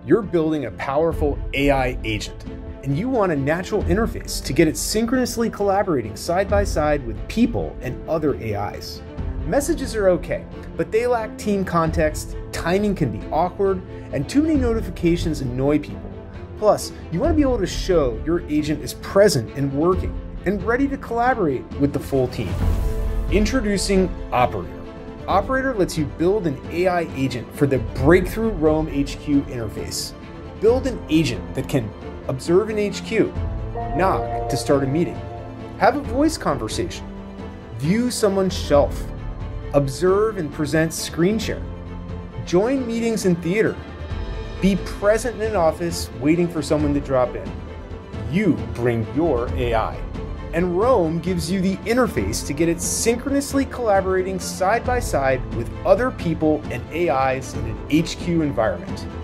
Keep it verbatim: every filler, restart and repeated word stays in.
You're building a powerful A I agent, and you want a natural interface to get it synchronously collaborating side by side with people and other A Is. Messages are okay, but they lack team context, timing can be awkward, and too many notifications annoy people. Plus, you want to be able to show your agent is present and working, and ready to collaborate with the full team. Introducing Operator. Operator lets you build an A I agent for the breakthrough Roam H Q interface. Build an agent that can observe an H Q, knock to start a meeting, have a voice conversation, view someone's shelf, observe and present screen share, join meetings in theater, be present in an office waiting for someone to drop in. You bring your A I. And Roam gives you the interface to get it synchronously collaborating side by side with other people and A Is in an H Q environment.